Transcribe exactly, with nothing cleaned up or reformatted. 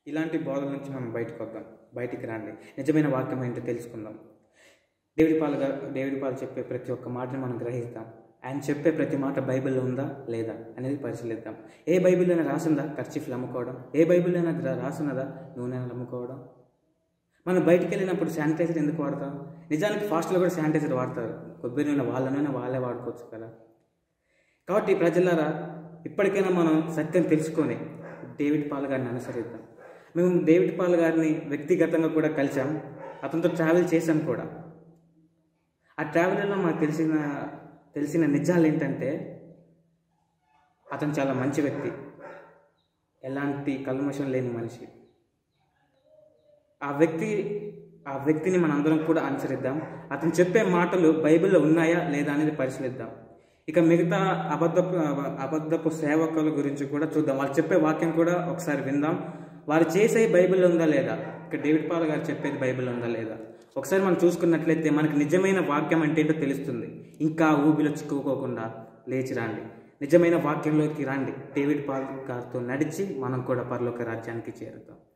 ఇలాంటి బోధల నుంచి మనం బయటకు వద్దాం, బయటికి రండి, నిజమైన వాక్యం ఏంటో తెలుసుకుందాం. డేవిడ్ పాల్ గారు డేవిడ్ పాల్ చెప్పే ప్రతి ఒక్క మాటను మనం గ్రహిస్తాం. ఆయన చెప్పే ప్రతి మాట బైబిల్లో ఉందా లేదా అనేది పరిశీలిద్దాం. ఏ బైబిల్లోనే రాసిందా కర్చీఫ్లు అమ్ముకోవడం? ఏ బైబిల్లోనే రాసున్నదా నూనెలు అమ్ముకోవడం? మనం బయటికి వెళ్ళినప్పుడు శానిటైజర్ ఎందుకు వాడతాం? నిజానికి ఫాస్ట్లో కూడా శానిటైజర్ వాడతారు. కొబ్బరి నూనె వాళ్ళ నూనె వాళ్ళే వాడుకోవచ్చు కదా. కాబట్టి ప్రజలారా, ఇప్పటికైనా మనం సత్యం తెలుసుకొని డేవిడ్ పాల్ గారిని అనుసరిద్దాం. మేము డేవిడ్ పాల్ గారిని వ్యక్తిగతంగా కూడా కలిసాం, అతనితో ట్రావెల్ చేశాం కూడా. ఆ ట్రావెల్లో మాకు తెలిసిన తెలిసిన నిజాలు ఏంటంటే, అతను చాలా మంచి వ్యక్తి, ఎలాంటి కల్మషం లేని మనిషి. ఆ వ్యక్తి ఆ వ్యక్తిని మనందరం కూడా అనుసరిద్దాం. అతను చెప్పే మాటలు బైబిల్లో ఉన్నాయా లేదా అనేది పరిశీలిద్దాం. ఇక మిగతా అబద్ధపు అబద్ధపు సేవకుల గురించి కూడా చూద్దాం. వాళ్ళు చెప్పే వాక్యం కూడా ఒకసారి విందాం. వారు చేసే బైబిల్లో ఉందా లేదా, ఇక డేవిడ్ పాల్ గారు చెప్పేది బైబిల్లో ఉందా లేదా ఒకసారి మనం చూసుకున్నట్లయితే మనకు నిజమైన వాక్యం అంటే ఏంటో తెలుస్తుంది. ఇంకా ఊబిలో చిక్కుకోకుండా లేచి రండి, నిజమైన వాక్యంలోకి రండి. డేవిడ్ పాల్ గారితో నడిచి మనం కూడా పరలోక రాజ్యానికి చేరుతాం.